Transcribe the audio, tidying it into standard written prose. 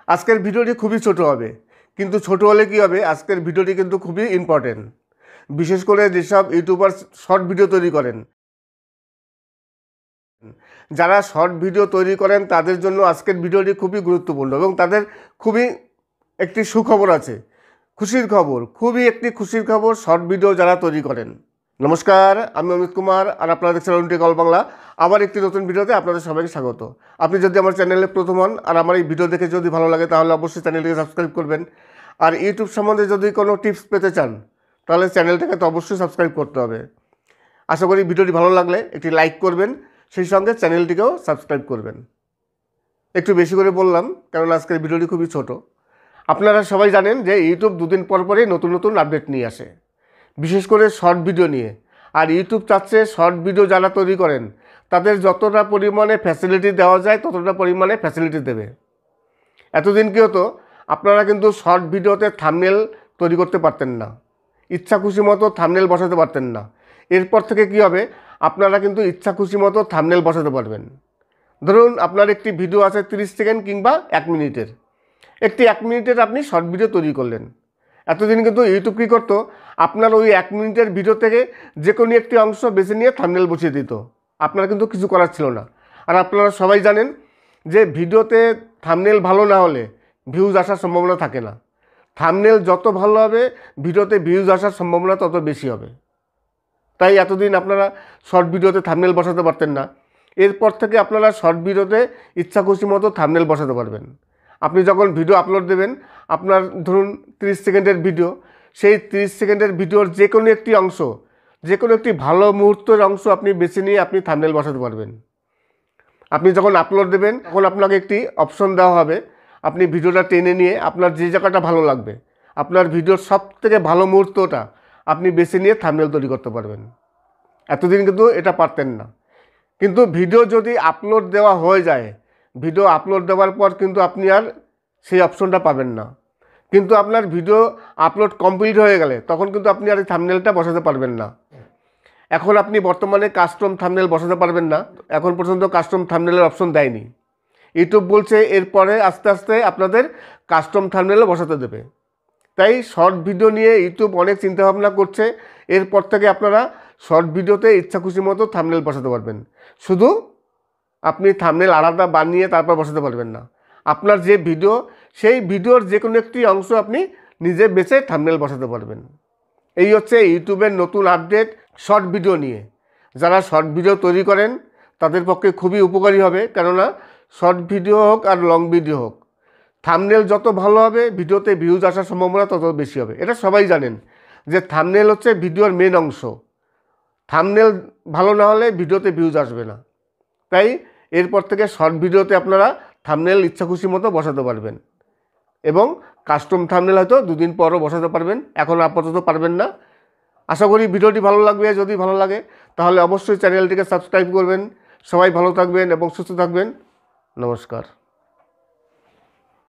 আজকের ভিডিওটি খুবই ছোট হবে, কিন্তু ছোট হলে কি হবে, আজকের ভিডিওটি কিন্তু খুবই ইম্পর্টেন্ট। বিশেষ করে যেসব ইউটিউবার্স শর্ট ভিডিও তৈরি করেন, যারা শর্ট ভিডিও তৈরি করেন তাদের জন্য আজকের ভিডিওটি খুবই গুরুত্বপূর্ণ এবং তাদের খুবই একটি সুখবর আছে, খুশির খবর, খুবই একটি খুশির খবর শর্ট ভিডিও যারা তৈরি করেন। নমস্কার, আমি অমিত কুমার আর আপনারা দেখছেন আরুন বাংলা। আবার একটি নতুন ভিডিওতে আপনাদের সবাইকে স্বাগত। আপনি যদি আমার চ্যানেলে প্রথম হন আর আমার এই ভিডিও দেখে যদি ভালো লাগে তাহলে অবশ্যই চ্যানেলটিকে সাবস্ক্রাইব করবেন। আর ইউটিউব সম্বন্ধে যদি কোনো টিপস পেতে চান তাহলে চ্যানেলটাকে তো অবশ্যই সাবস্ক্রাইব করতে হবে। আশা করি ভিডিওটি ভালো লাগলে একটি লাইক করবেন, সেই সঙ্গে চ্যানেলটিকেও সাবস্ক্রাইব করবেন। একটু বেশি করে বললাম কারণ আজকের ভিডিওটি খুবই ছোট। আপনারা সবাই জানেন যে ইউটিউব দুদিন পর পরই নতুন নতুন আপডেট নিয়ে আসে, বিশেষ করে শর্ট ভিডিও নিয়ে। আর ইউটিউব চাচ্ছে শর্ট ভিডিও যারা তৈরি করেন তাদের যতটা পরিমাণে ফ্যাসিলিটি দেওয়া যায় ততটা পরিমাণে ফ্যাসিলিটি দেবে। এতদিন কী হতো, আপনারা কিন্তু শর্ট ভিডিওতে থাম্বনেল তৈরি করতে পারতেন না, ইচ্ছা খুশি মতো থাম্বনেল বসাতে পারতেন না। এরপর থেকে কী হবে, আপনারা কিন্তু ইচ্ছা খুশি মতো থাম্বনেল বসাতে পারবেন। ধরুন আপনার একটি ভিডিও আছে 30 সেকেন্ড কিংবা 1 মিনিটের, একটি 1 মিনিটের আপনি শর্ট ভিডিও তৈরি করলেন। এতদিন কিন্তু ইউটিউব কী করতো, আপনার ওই 1 মিনিটের ভিডিও থেকে যে কোনো একটি অংশ বেছে নিয়ে থাম্বনেল বসিয়ে দিত, আপনার কিন্তু কিছু করার ছিল না। আর আপনারা সবাই জানেন যে ভিডিওতে থাম্বনেল ভালো না হলে ভিউজ আসার সম্ভাবনা থাকে না। থাম্বনেল যত ভালো হবে ভিডিওতে ভিউজ আসার সম্ভাবনা তত বেশি হবে। তাই এতদিন আপনারা শর্ট ভিডিওতে থাম্বনেল বসাতে পারতেন না। এরপর থেকে আপনারা শর্ট ভিডিওতে ইচ্ছা খুশি মতো থাম্বনেল বসাতে পারবেন। আপনি যখন ভিডিও আপলোড দেবেন, আপনার ধরুন 30 সেকেন্ডের ভিডিও, সেই 30 সেকেন্ডের ভিডিওর যে কোনো একটি অংশ, যে কোনো একটি ভালো মুহূর্তের অংশ আপনি বেছে নিয়ে আপনি থাম্বনেল বসাতে পারবেন। আপনি যখন আপলোড দেবেন তখন আপনাকে একটি অপশন দেওয়া হবে, আপনি ভিডিওটা টেনে নিয়ে আপনার যে জায়গাটা ভালো লাগবে, আপনার ভিডিওর সবথেকে ভালো মুহূর্তটা আপনি বেছে নিয়ে থাম্বনেল তৈরি করতে পারবেন। এতদিন কিন্তু এটা পারতেন না। কিন্তু ভিডিও যদি আপলোড দেওয়া হয়ে যায়, ভিডিও আপলোড দেওয়ার পর কিন্তু আপনি আর সেই অপশনটা পাবেন না। কিন্তু আপনার ভিডিও আপলোড কমপ্লিট হয়ে গেলে তখন কিন্তু আপনি আর এই থাম্বনেলটা বসাতে পারবেন না। এখন আপনি বর্তমানে কাস্টম থাম্বনেল বসাতে পারবেন না, এখন পর্যন্ত কাস্টম থাম্বনেলের অপশন দেয়নি। ইউটিউব বলছে এরপরে আস্তে আস্তে আপনাদের কাস্টম থাম্বনেলও বসাতে দেবে। তাই শর্ট ভিডিও নিয়ে ইউটিউব অনেক চিন্তাভাবনা করছে। এরপর থেকে আপনারা শর্ট ভিডিওতে ইচ্ছা খুশি মতো থাম্বনেল বসাতে পারবেন। শুধু আপনি থাম্বনেল আলাদা বানিয়ে তারপর বসাতে পারবেন না। আপনার যে ভিডিও, সেই ভিডিওর যে কোনো একটি অংশ আপনি নিজে বেছে থাম্বনেল বসাতে পারবেন। এই হচ্ছে ইউটিউবের নতুন আপডেট শর্ট ভিডিও নিয়ে। যারা শর্ট ভিডিও তৈরি করেন তাদের পক্ষে খুবই উপকারী হবে, কেননা শর্ট ভিডিও হোক আর লং ভিডিও হোক, থাম্বনেল যত ভালো হবে ভিডিওতে ভিউজ আসার সম্ভাবনা তত বেশি হবে। এটা সবাই জানেন যে থাম্বনেল হচ্ছে ভিডিওর মেন অংশ। থাম্বনেল ভালো না হলে ভিডিওতে ভিউজ আসবে না। তাই এরপর থেকে শর্ট ভিডিওতে আপনারা থাম্বনেল ইচ্ছা খুশি মতো বসাতে পারবেন এবং কাস্টম থাম্বনেল হয়তো 2 দিন পরও বসাতে পারবেন, এখন আপাতত পারবেন না। আশা করি ভিডিওটি ভালো লাগবে। যদি ভালো লাগে তাহলে অবশ্যই চ্যানেলটিকে সাবস্ক্রাইব করবেন। সবাই ভালো থাকবেন এবং সুস্থ থাকবেন। নমস্কার।